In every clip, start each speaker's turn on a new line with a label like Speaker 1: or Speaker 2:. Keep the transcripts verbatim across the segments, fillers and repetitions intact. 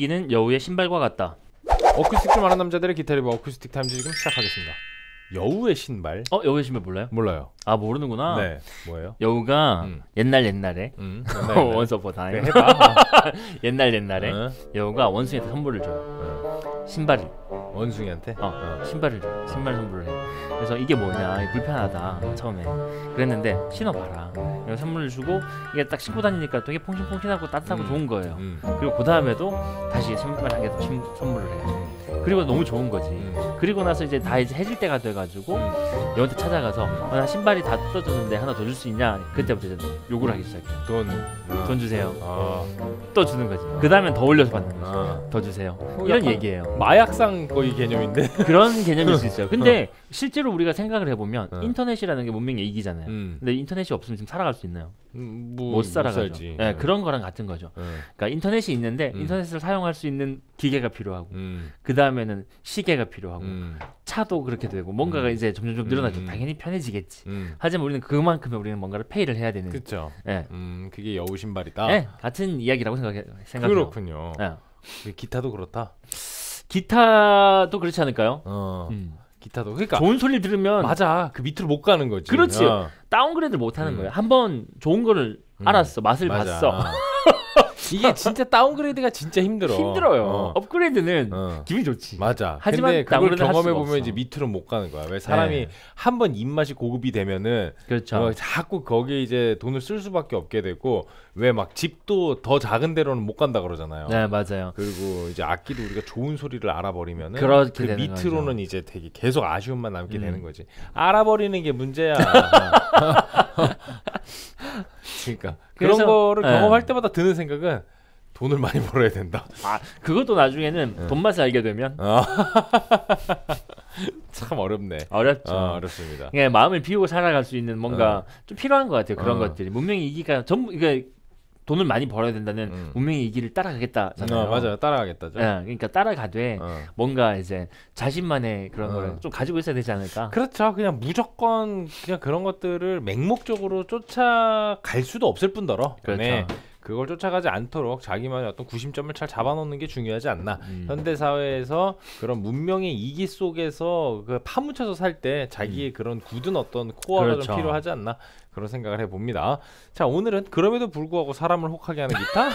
Speaker 1: 분위기는 여우의 신발과 같다.
Speaker 2: 어쿠스틱 좀 아는 남자들의 기타 리뷰 어쿠스틱 타임즈 지금 시작하겠습니다. 여우의 신발?
Speaker 1: 어? 여우의 신발 몰라요?
Speaker 2: 몰라요.
Speaker 1: 아 모르는구나.
Speaker 2: 네. 뭐예요?
Speaker 1: 여우가
Speaker 2: 음.
Speaker 1: 옛날 옛날에
Speaker 2: 음,
Speaker 1: 원스 어폰 타임
Speaker 2: 네, 해봐.
Speaker 1: 옛날 옛날에
Speaker 2: 어?
Speaker 1: 여우가 원숭이한테 선물을 줘요.
Speaker 2: 어.
Speaker 1: 신발을.
Speaker 2: 원숭이한테?
Speaker 1: 어, 어. 신발을 줘. 신발 선물을 해. 그래서 이게 뭐냐, 이게 불편하다 처음에 그랬는데 신어봐라. 그래서 선물을 주고 이게 딱 신고 다니니까 되게 퐁신퐁신하고 따뜻하고
Speaker 2: 음.
Speaker 1: 좋은 거예요.
Speaker 2: 음.
Speaker 1: 그리고 그 다음에도 다시 신발 한 개 더 선물을 해요. 그리고 너무 좋은 거지.
Speaker 2: 음.
Speaker 1: 그리고 나서 이제 다 이제 해질 때가 돼가지고 여한테 찾아가서 어, 나 신발이 다 뜯어졌는데 하나 더 줄 수 있냐. 그때부터 이제 요구를 하기 시작해요.
Speaker 2: 돈. 어.
Speaker 1: 돈 주세요.
Speaker 2: 아.
Speaker 1: 또 주는 거지. 그 다음엔 더 올려서 받는 거지.
Speaker 2: 아.
Speaker 1: 더 주세요. 이런 얘기예요.
Speaker 2: 마약상 거의 개념인데.
Speaker 1: 그런 개념일 수 있어요. 근데 실제로 우리가 생각을 해보면
Speaker 2: 어.
Speaker 1: 인터넷이라는 게 문명의 이기잖아요.
Speaker 2: 음.
Speaker 1: 근데 인터넷이 없으면 지금 살아갈 수 있나요?
Speaker 2: 음, 뭐,
Speaker 1: 못 살아가죠.
Speaker 2: 살지.
Speaker 1: 네,
Speaker 2: 음.
Speaker 1: 그런 거랑 같은 거죠.
Speaker 2: 음.
Speaker 1: 그러니까 인터넷이 있는데
Speaker 2: 음.
Speaker 1: 인터넷을 사용할 수 있는 기계가 필요하고
Speaker 2: 음.
Speaker 1: 그 다음에는 시계가 필요하고
Speaker 2: 음.
Speaker 1: 차도 그렇게 되고 뭔가가
Speaker 2: 음.
Speaker 1: 이제 점점 좀 늘어나죠.
Speaker 2: 음.
Speaker 1: 당연히 편해지겠지.
Speaker 2: 음.
Speaker 1: 하지만 우리는 그만큼의 우리는 뭔가를 페이를 해야 되는.
Speaker 2: 그렇죠.
Speaker 1: 네.
Speaker 2: 음, 그게 여우 신발이다.
Speaker 1: 네, 같은 이야기라고 생각해 생각해요.
Speaker 2: 그렇군요.
Speaker 1: 네.
Speaker 2: 기타도 그렇다.
Speaker 1: 기타도 그렇지 않을까요?
Speaker 2: 어.
Speaker 1: 음.
Speaker 2: 기타도 그러니까
Speaker 1: 좋은 소리 들으면
Speaker 2: 맞아. 그 밑으로 못 가는 거지.
Speaker 1: 그렇지.
Speaker 2: 어.
Speaker 1: 다운그레이드 못 하는
Speaker 2: 음.
Speaker 1: 거예요. 한번 좋은 거를
Speaker 2: 음.
Speaker 1: 알았어. 맛을
Speaker 2: 맞아.
Speaker 1: 봤어.
Speaker 2: 이게 진짜 다운그레이드가 진짜 힘들어.
Speaker 1: 힘들어요.
Speaker 2: 어.
Speaker 1: 업그레이드는
Speaker 2: 어.
Speaker 1: 기분이 좋지.
Speaker 2: 맞아.
Speaker 1: 하지만
Speaker 2: 근데 그걸
Speaker 1: 다운그레이드 할
Speaker 2: 경험해
Speaker 1: 수가
Speaker 2: 보면
Speaker 1: 없어.
Speaker 2: 이제 밑으로 못 가는 거야. 왜 사람이
Speaker 1: 네.
Speaker 2: 한 번 입맛이 고급이 되면은
Speaker 1: 그렇죠.
Speaker 2: 어, 자꾸 거기에 이제 돈을 쓸 수밖에 없게 되고 왜 막 집도 더 작은 데로는 못 간다 그러잖아요.
Speaker 1: 네, 맞아요.
Speaker 2: 그리고 이제 악기도 우리가 좋은 소리를 알아버리면은
Speaker 1: 그렇게
Speaker 2: 그
Speaker 1: 되는
Speaker 2: 밑으로는
Speaker 1: 거죠.
Speaker 2: 이제 되게 계속 아쉬움만 남게
Speaker 1: 음.
Speaker 2: 되는 거지. 알아버리는 게 문제야. 그러니까
Speaker 1: 그래서,
Speaker 2: 그런 거를
Speaker 1: 네.
Speaker 2: 경험할 때마다 드는 생각은 돈을 많이 벌어야 된다.
Speaker 1: 아, 그것도 나중에는
Speaker 2: 네.
Speaker 1: 돈 맛을 알게 되면
Speaker 2: 어. 참 어렵네.
Speaker 1: 어렵죠.
Speaker 2: 어, 어렵습니다.
Speaker 1: 그냥 마음을 비우고 살아갈 수 있는 뭔가
Speaker 2: 어.
Speaker 1: 좀 필요한 것 같아요. 그런
Speaker 2: 어.
Speaker 1: 것들이 문명의 이기가 전부 이게 돈을 많이 벌어야 된다는
Speaker 2: 음.
Speaker 1: 문명의 이기를 따라가겠다잖아요.
Speaker 2: 어, 맞아요. 따라가겠다죠.
Speaker 1: 예, 그러니까 따라가되
Speaker 2: 어.
Speaker 1: 뭔가 이제 자신만의 그런
Speaker 2: 어.
Speaker 1: 걸 좀 가지고 있어야 되지 않을까?
Speaker 2: 그렇죠. 그냥 무조건 그냥 그런 것들을 맹목적으로 쫓아갈 수도 없을 뿐더러
Speaker 1: 그렇죠.
Speaker 2: 네. 그걸 쫓아가지 않도록 자기만의 어떤 구심점을 잘 잡아놓는 게 중요하지 않나.
Speaker 1: 음.
Speaker 2: 현대 사회에서 그런 문명의 이기 속에서 그 파묻혀서 살 때 자기의 그런 굳은 어떤 코어가
Speaker 1: 그렇죠.
Speaker 2: 좀 필요하지 않나 그런 생각을 해봅니다. 자, 오늘은 그럼에도 불구하고 사람을 혹하게 하는 기타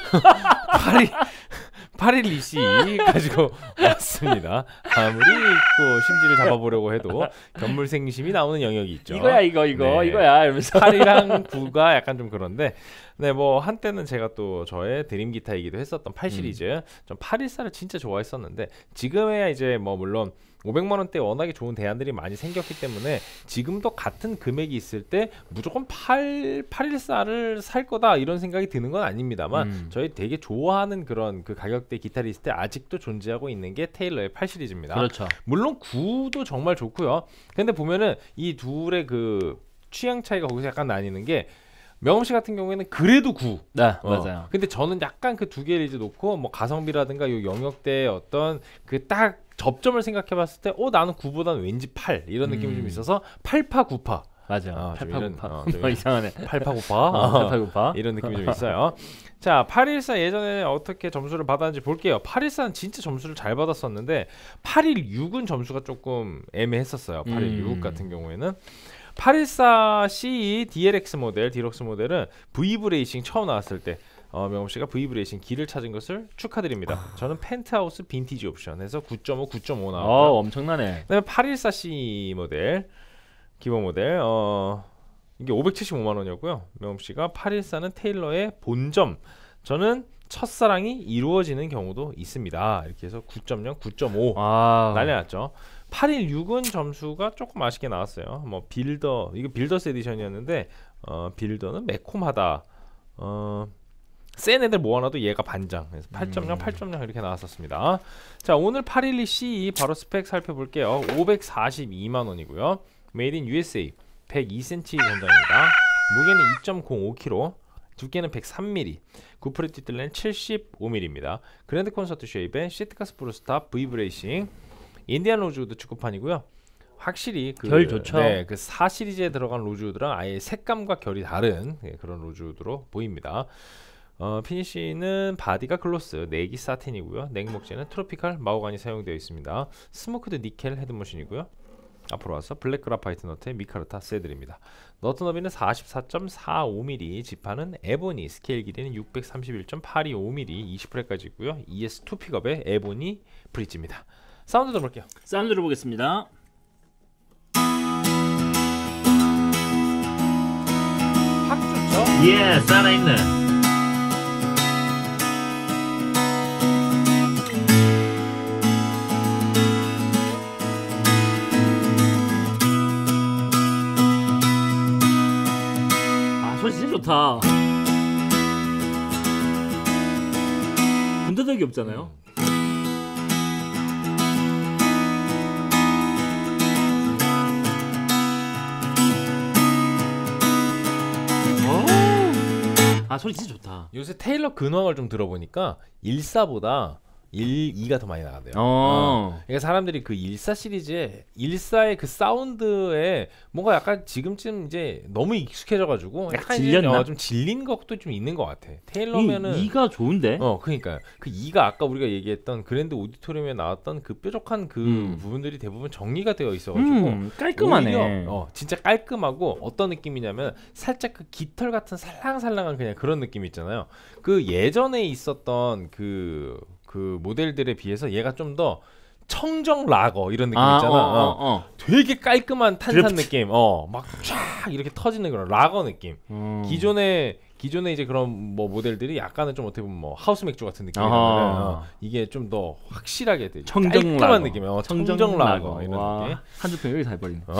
Speaker 2: 파리 파릴리시 가지고 왔습니다. 아무리 또 심지를 잡아보려고 해도 견물생심이 나오는 영역이 있죠.
Speaker 1: 이거야 이거 이거
Speaker 2: 네.
Speaker 1: 이거야 이러면서
Speaker 2: 팔이랑 구가 약간 좀 그런데 네, 뭐 한때는 제가 또 저의 드림 기타이기도 했었던 팔 시리즈
Speaker 1: 음.
Speaker 2: 좀 팔일사를 진짜 좋아했었는데 지금에야 이제 뭐 물론 오백만 원대 워낙에 좋은 대안들이 많이 생겼기 때문에 지금도 같은 금액이 있을 때 무조건 팔, 팔일사를 살 거다 이런 생각이 드는 건 아닙니다만
Speaker 1: 음.
Speaker 2: 저희 되게 좋아하는 그런 그 가격대 기타 리스트에 아직도 존재하고 있는 게 테일러의 팔 시리즈입니다.
Speaker 1: 그렇죠.
Speaker 2: 물론 구도 정말 좋고요. 근데 보면은 이 둘의 그 취향 차이가 거기서 약간 나뉘는 게 명엄 씨 같은 경우에는 그래도 구.
Speaker 1: 네,
Speaker 2: 어.
Speaker 1: 맞아요.
Speaker 2: 근데 저는 약간 그 두 개를 이제 놓고 뭐 가성비라든가 요 영역대의 어떤 그 딱 접점을 생각해봤을 때, 어 나는 구보다는 왠지 팔 이런 느낌이
Speaker 1: 음.
Speaker 2: 좀 있어서 팔파 구파.
Speaker 1: 맞아.
Speaker 2: 어, 좀
Speaker 1: 팔파
Speaker 2: 이런,
Speaker 1: 구파.
Speaker 2: 어, 좀
Speaker 1: 뭐 이상하네.
Speaker 2: 팔파 구파.
Speaker 1: 어, 팔파 구파.
Speaker 2: 이런 느낌이 좀 있어요. 자, 팔일사 예전에 어떻게 점수를 받았는지 볼게요. 팔일사는 진짜 점수를 잘 받았었는데 팔일육은 점수가 조금 애매했었어요. 팔일육
Speaker 1: 음.
Speaker 2: 같은 경우에는 팔일사 씨이 디엘엑스 모델, 디럭스 모델은 브이브레이싱 처음 나왔을 때 어, 명호 씨가 브이브레이싱 기를 찾은 것을 축하드립니다. 저는 펜트하우스 빈티지 옵션에서 구 점 오, 구 점 오 나왔고요.
Speaker 1: 어, 엄청나네.
Speaker 2: 그다음에 팔일사 씨 모델 기본 모델 어 이게 오백칠십오만 원이었고요. 명호 씨가 팔일사는 테일러의 본점. 저는 첫사랑이 이루어지는 경우도 있습니다. 이렇게 해서 구 점 영, 구 점 오
Speaker 1: 아,
Speaker 2: 난리 났죠. 팔일육은 점수가 조금 아쉽게 나왔어요. 뭐 빌더, 이거 빌더스 에디션이었는데 어, 빌더는 매콤하다. 어, 센 애들 모아놔도 얘가 반장. 그래서 팔 점 영,
Speaker 1: 음.
Speaker 2: 팔 점 영 이렇게 나왔었습니다. 자, 오늘 팔일이 씨이 바로 스펙 살펴볼게요. 오백사십이만 원이고요. 메이드 인 유에스에이, 백이 센티미터 전장입니다. 무게는 이 점 공오 킬로그램, 두께는 백삼 밀리미터, 구프레 뒷뜰레는 칠십오 밀리미터입니다. 그랜드 콘서트 쉐입의 시트카스 브루스탑 V브레이싱, 인디안 로즈우드 축구판이고요. 확실히 그,
Speaker 1: 결 좋죠.
Speaker 2: 네, 그 사 시리즈에 들어간 로즈우드랑 아예 색감과 결이 다른 네, 그런 로즈우드로 보입니다. 어, 피니쉬는 바디가 글로스, 넥이 사틴이고요. 넥 목재는 트로피칼 마호가니 사용되어 있습니다. 스모크드 니켈 헤드머신이고요. 앞으로 와서 블랙 그라파이트 너트의 미카르타 세들입니다. 너트 너비는 사십사 점 사오 밀리미터, 지판은 에보니, 스케일 길이는 육백삼십일 점 팔이오 밀리미터, 이십 프렛까지 있고요. 이에스 투 픽업의 에보니 브릿지입니다. 사운드 들어볼게요.
Speaker 1: 사운드 들어보겠습니다.
Speaker 2: 확 좋죠?
Speaker 1: 예, 살아있네. 진짜 좋다. 군더더기 없잖아요. 아, 소리 진짜 좋다.
Speaker 2: 요새 테일러 근황을 좀 들어보니까 일사보다 일, 이가 더 많이 나간대요.
Speaker 1: 어.
Speaker 2: 어. 그러니까 사람들이 그 일사 시리즈에 일사의 그 사운드에 뭔가 약간 지금쯤 이제 너무 익숙해져가지고 약간
Speaker 1: 질렸나?
Speaker 2: 어, 좀 질린 것도 좀 있는 것 같아. 테일러면은
Speaker 1: 이가 좋은데?
Speaker 2: 어, 그러니까 그 이가 아까 우리가 얘기했던 그랜드 오디토리움에 나왔던 그 뾰족한 그
Speaker 1: 음.
Speaker 2: 부분들이 대부분 정리가 되어 있어가지고
Speaker 1: 음, 깔끔하네.
Speaker 2: 오히려, 어, 진짜 깔끔하고 어떤 느낌이냐면 살짝 그 깃털 같은 살랑살랑한 그냥 그런 느낌 있잖아요. 그 예전에 있었던 그 그 모델들에 비해서 얘가 좀 더 청정 라거 이런 느낌
Speaker 1: 아,
Speaker 2: 있잖아.
Speaker 1: 어,
Speaker 2: 어,
Speaker 1: 어, 어.
Speaker 2: 되게 깔끔한 탄산
Speaker 1: 드래프트.
Speaker 2: 느낌. 어, 막 쫙 이렇게 터지는 그런 라거 느낌.
Speaker 1: 음.
Speaker 2: 기존에 기존에 이제 그런 뭐 모델들이 약간은 좀 어떻게 보면 뭐 하우스 맥주 같은 느낌이라면
Speaker 1: 아하.
Speaker 2: 어, 이게 좀 더 확실하게 되게
Speaker 1: 청정
Speaker 2: 깔끔한
Speaker 1: 라거.
Speaker 2: 느낌이야. 어,
Speaker 1: 청정,
Speaker 2: 청정
Speaker 1: 라거.
Speaker 2: 라거 이런
Speaker 1: 와,
Speaker 2: 느낌.
Speaker 1: 한두 평 여기 다 해버리네.
Speaker 2: 어.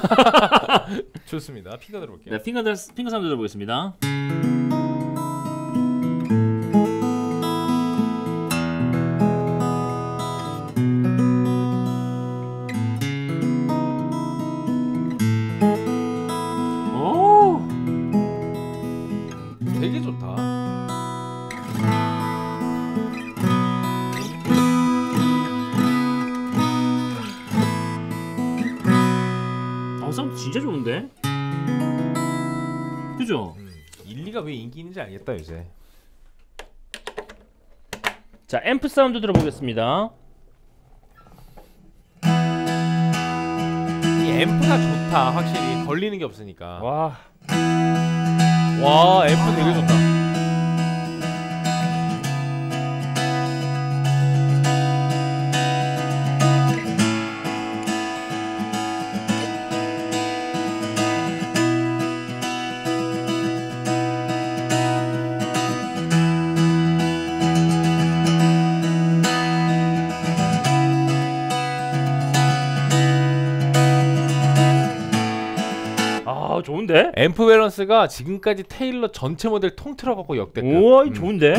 Speaker 2: 좋습니다. 핑거 들어볼게요.
Speaker 1: 네, 핑거 들 핑거 사운드 들어보겠습니다. 오,
Speaker 2: 되게 좋다.
Speaker 1: 어, 사운드 진짜 좋은데? 그죠?
Speaker 2: 음, 일리가 왜 인기 있는지 알겠다 요새.
Speaker 1: 자, 앰프 사운드 들어보겠습니다.
Speaker 2: 이 앰프가 좋다. 확실히 걸리는 게 없으니까.
Speaker 1: 와,
Speaker 2: 와, 앰프 되게 좋다.
Speaker 1: 아, 좋은데?
Speaker 2: 앰프 밸런스가 지금까지 테일러 전체 모델 통틀어 갖고 역대급.
Speaker 1: 우와,
Speaker 2: 음,
Speaker 1: 좋은데?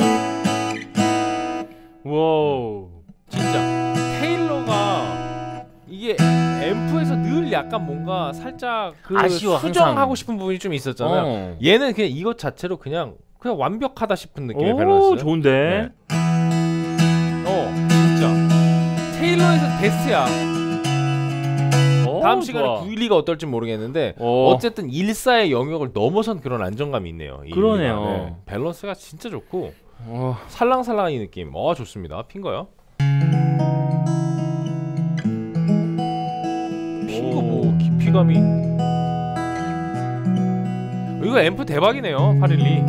Speaker 1: 와우.
Speaker 2: 진짜 테일러가 이게 앰프에서 늘 약간 뭔가 살짝 그
Speaker 1: 아쉬워,
Speaker 2: 수정하고
Speaker 1: 항상.
Speaker 2: 싶은 부분이 좀 있었잖아요.
Speaker 1: 어.
Speaker 2: 얘는 그냥 이것 자체로 그냥 그냥 완벽하다 싶은 느낌의
Speaker 1: 오,
Speaker 2: 밸런스.
Speaker 1: 좋은데?
Speaker 2: 네. 어, 진짜 테일러에서 베스트야.
Speaker 1: 오,
Speaker 2: 다음 시간에
Speaker 1: 좋아.
Speaker 2: 구십일가 어떨지 모르겠는데
Speaker 1: 어.
Speaker 2: 어쨌든 일사의 영역을 넘어선 그런 안정감이 있네요. 이
Speaker 1: 그러네요.
Speaker 2: 일리가. 네. 밸런스가 진짜 좋고
Speaker 1: 어.
Speaker 2: 살랑살랑한 이 느낌. 어, 좋습니다. 핑거요. 핑거 뭐 깊이감이. 이거 앰프 대박이네요. 팔백십이.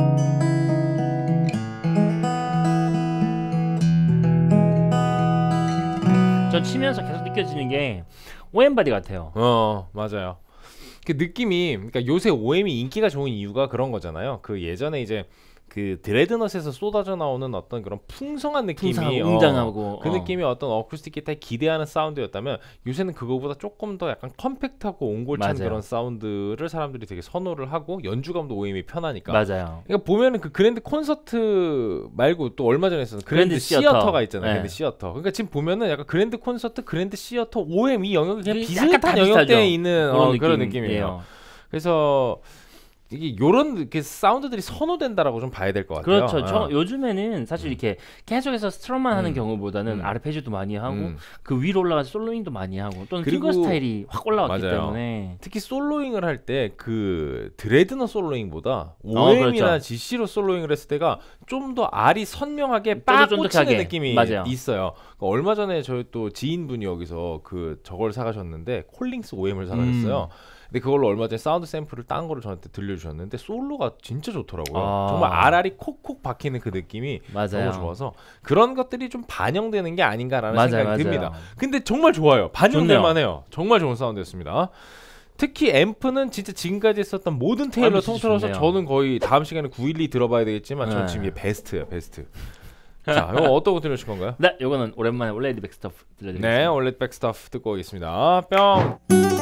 Speaker 1: 전 치면서 계속 느껴지는 게 오엠 바디 같아요.
Speaker 2: 어, 맞아요. 그 느낌이, 그러니까 요새 오엠이 인기가 좋은 이유가 그런 거잖아요. 그 예전에 이제 그 드레드넛에서 쏟아져 나오는 어떤 그런 풍성한 느낌이,
Speaker 1: 풍성하고
Speaker 2: 어,
Speaker 1: 웅장하고
Speaker 2: 그
Speaker 1: 어.
Speaker 2: 느낌이 어떤 어쿠스틱 기타에 기대하는 사운드였다면 요새는 그거보다 조금 더 약간 컴팩트하고 옹골찬
Speaker 1: 맞아요.
Speaker 2: 그런 사운드를 사람들이 되게 선호를 하고 연주감도 오엠이 편하니까.
Speaker 1: 맞아요.
Speaker 2: 그러니까 보면은 그 그랜드 콘서트 말고 또 얼마 전에 했었던 그랜드,
Speaker 1: 그랜드
Speaker 2: 시어터.
Speaker 1: 시어터.
Speaker 2: 가 있잖아요.
Speaker 1: 네.
Speaker 2: 그랜드 시어터. 그러니까 지금 보면은 약간 그랜드 콘서트, 그랜드 시어터, 오엠 이 영역이 그냥
Speaker 1: 약간
Speaker 2: 비슷한
Speaker 1: 다
Speaker 2: 영역대에
Speaker 1: 비슷하죠.
Speaker 2: 있는
Speaker 1: 그런,
Speaker 2: 어, 그런
Speaker 1: 느낌이에요.
Speaker 2: 느낌이에요. 그래서 이게 요런 이렇게 사운드들이 선호된다라고 좀 봐야 될 것 같아요.
Speaker 1: 그렇죠.
Speaker 2: 어.
Speaker 1: 저 요즘에는 사실
Speaker 2: 음.
Speaker 1: 이렇게 계속해서 스트럼만 하는
Speaker 2: 음.
Speaker 1: 경우보다는
Speaker 2: 음.
Speaker 1: 아르페지오도 많이 하고
Speaker 2: 음.
Speaker 1: 그 위로 올라가서 솔로잉도 많이 하고 또는
Speaker 2: 그리고-
Speaker 1: 핑거 스타일이 확 올라왔기
Speaker 2: 맞아요.
Speaker 1: 때문에
Speaker 2: 특히 솔로잉을 할 때 그 드레드너 솔로잉보다 오엠이나
Speaker 1: 그렇죠.
Speaker 2: 지씨로 솔로잉을 했을 때가 좀 더 알이 선명하게 빡 꽂히는
Speaker 1: 쫀득쫀득하게.
Speaker 2: 느낌이
Speaker 1: 맞아요.
Speaker 2: 있어요. 그러니까 얼마 전에 저희 또 지인분이 여기서 그 저걸 사가셨는데 콜링스 오엠을 사가셨어요.
Speaker 1: 음.
Speaker 2: 근데 그걸로 얼마 전에 사운드 샘플을 딴 거를 저한테 들려주셨는데 솔로가 진짜 좋더라고요.
Speaker 1: 아.
Speaker 2: 정말 알알이 콕콕 박히는 그 느낌이
Speaker 1: 맞아요.
Speaker 2: 너무 좋아서 그런 것들이 좀 반영되는 게 아닌가라는
Speaker 1: 맞아요,
Speaker 2: 생각이
Speaker 1: 맞아요.
Speaker 2: 듭니다. 근데 정말 좋아요. 반영될만
Speaker 1: 좋네요.
Speaker 2: 해요. 정말 좋은 사운드였습니다. 특히 앰프는 진짜 지금까지 썼던 모든 테일러
Speaker 1: 앰프 진짜
Speaker 2: 통틀어서
Speaker 1: 좋네요.
Speaker 2: 저는 거의 다음 시간에 구백십이 들어봐야 되겠지만 저는
Speaker 1: 네.
Speaker 2: 지금 이게 베스트예요. 베스트. 자, 이거 어떤 거 들려주실 건가요?
Speaker 1: 네, 요거는 오랜만에 올레이드 백스터프 들려드리겠습니다.
Speaker 2: 네, 원래 백스타프 듣고 오겠습니다. 뿅.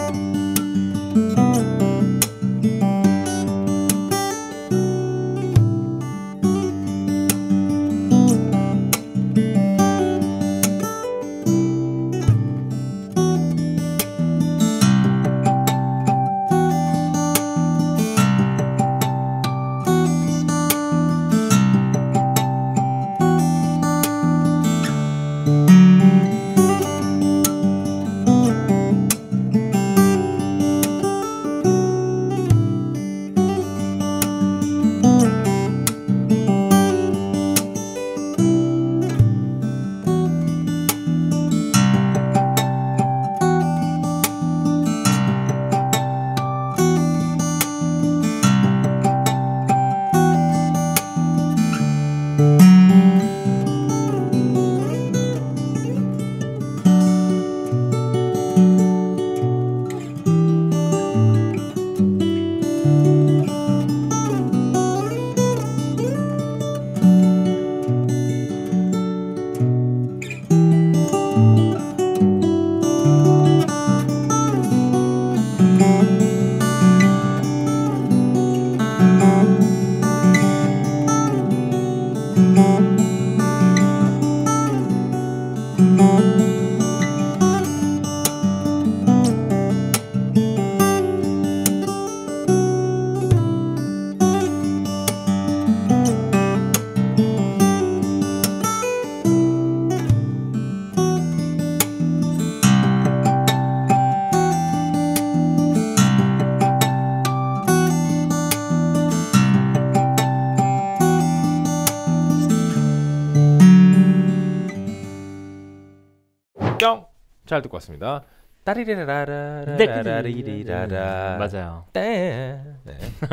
Speaker 2: 뿅. 잘 듣고 왔습니다. 따리리라라라라리리라라.
Speaker 1: 맞아요.
Speaker 2: 네. 네.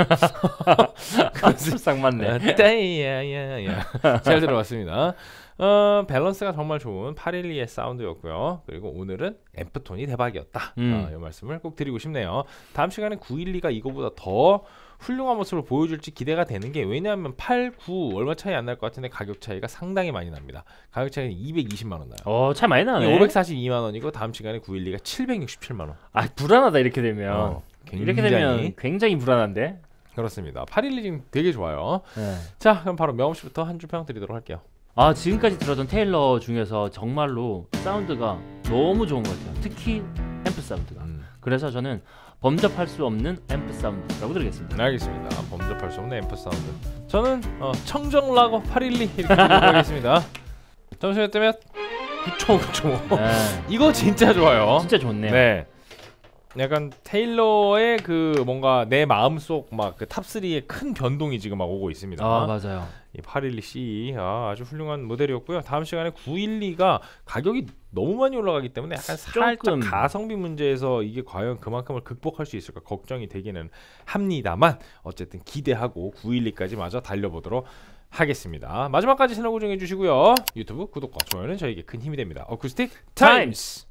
Speaker 1: 술상 맞네.
Speaker 2: 따야야야. 잘 들어봤습니다. 어, 밸런스가 정말 좋은 팔백십이의 사운드였고요. 그리고 오늘은 앰프톤이 대박이었다.
Speaker 1: 음.
Speaker 2: 어, 이 말씀을 꼭 드리고 싶네요. 다음 시간에 구백십이가 이거보다 더 훌륭한 모습을 보여줄지 기대가 되는 게 왜냐하면 팔, 구 얼마 차이 안 날 것 같은데 가격 차이가 상당히 많이 납니다. 가격 차이는 이백이십만 원 나요.
Speaker 1: 어, 차이 많이 나네.
Speaker 2: 오백사십이만 원이고 다음 시간에 구백십이가 칠백육십칠만 원.
Speaker 1: 아, 불안하다 이렇게 되면.
Speaker 2: 어,
Speaker 1: 이렇게 되면 굉장히 불안한데.
Speaker 2: 그렇습니다. 팔백십이 지금 되게 좋아요.
Speaker 1: 네.
Speaker 2: 자, 그럼 바로 명호 씨부터 한 줄 평 드리도록 할게요.
Speaker 1: 아, 지금까지 들었던 테일러 중에서 정말로 사운드가 너무 좋은 것 같아요. 특히 앰프 사운드가.
Speaker 2: 음.
Speaker 1: 그래서 저는 범접할 수 없는 앰프 사운드라고 드리겠습니다.
Speaker 2: 알겠습니다. 범접할 수 없는 앰프 사운드. 저는 어, 청정라거 팔백십이 이렇게 드리도록 하겠습니다. 잠시만 때면 구십오, 구십오.
Speaker 1: 네.
Speaker 2: 이거 진짜 좋아요.
Speaker 1: 진짜 좋네요.
Speaker 2: 네. 약간 테일러의 그 뭔가 내 마음속 막 그 탑삼의 큰 변동이 지금 막 오고 있습니다.
Speaker 1: 아, 맞아요.
Speaker 2: 이 팔백십이 씨 아, 아주 훌륭한 모델이었고요. 다음 시간에 구백십이가 가격이 너무 많이 올라가기 때문에 약간 살짝
Speaker 1: 조금.
Speaker 2: 가성비 문제에서 이게 과연 그만큼을 극복할 수 있을까 걱정이 되기는 합니다만 어쨌든 기대하고 구백십이까지 마저 달려보도록 하겠습니다. 마지막까지 채널 고정해 주시고요. 유튜브 구독과 좋아요는 저에게 큰 힘이 됩니다. 어쿠스틱 타임스.